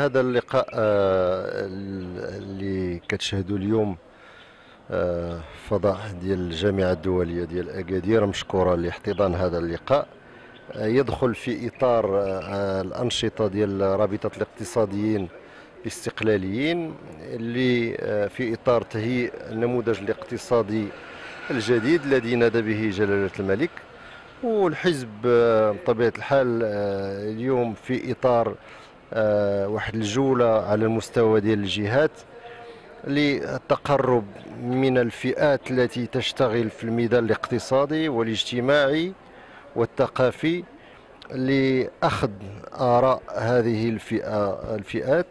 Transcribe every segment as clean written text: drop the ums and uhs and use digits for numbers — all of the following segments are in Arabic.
هذا اللقاء اللي كتشهدوا اليوم فضاء ديال الجامعة الدولية ديال أكادير مشكورة لاحتضان هذا اللقاء. يدخل في إطار الأنشطة ديال رابطة الاقتصاديين الاستقلاليين اللي في إطار تهيئ النموذج الاقتصادي الجديد الذي نادى به جلالة الملك. والحزب بطبيعة الحال اليوم في إطار واحد الجولة على المستوى ديال الجهات للتقرب من الفئات التي تشتغل في الميدان الاقتصادي والاجتماعي والثقافي لأخذ آراء هذه الفئات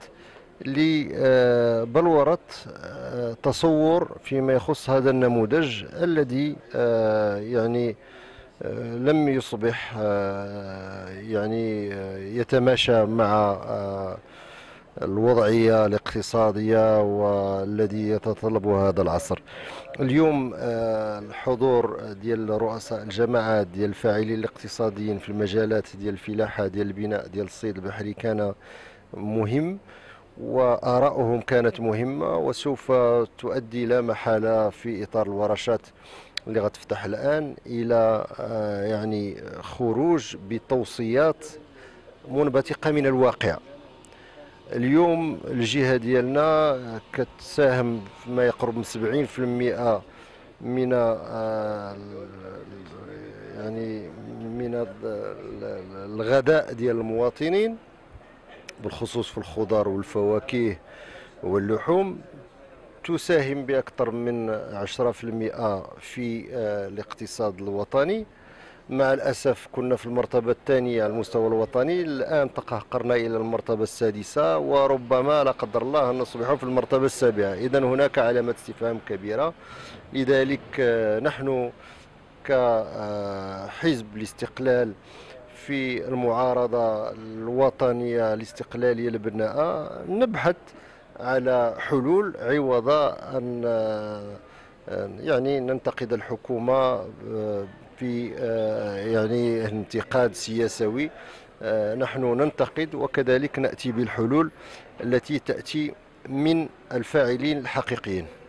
لبلورة تصور فيما يخص هذا النموذج الذي يعني لم يصبح يعني يتماشى مع الوضعية الاقتصادية والذي يتطلبه هذا العصر. اليوم الحضور ديال رؤساء الجماعات ديال الفاعلين الاقتصاديين في المجالات ديال الفلاحة ديال البناء ديال الصيد البحري كان مهم، وآراؤهم كانت مهمة وسوف تؤدي لا محالة في إطار الورشات اللي غتفتح الآن إلى يعني خروج بتوصيات منبثقة من الواقع. اليوم الجهة ديالنا كتساهم فيما يقرب من 70% من يعني من الغذاء ديال المواطنين بالخصوص في الخضار والفواكه واللحوم، تساهم بأكثر من 10% في الاقتصاد الوطني. مع الأسف كنا في المرتبة الثانية على المستوى الوطني، الآن تقهقرنا إلى المرتبة السادسة وربما لا قدر الله أن نصبح في المرتبة السابعة. إذن هناك علامة استفهام كبيرة. لذلك نحن كحزب الاستقلال في المعارضة الوطنية الاستقلالية البناءة نبحث على حلول عوض أن يعني ننتقد الحكومة في يعني انتقاد سياسي. نحن ننتقد وكذلك نأتي بالحلول التي تأتي من الفاعلين الحقيقيين.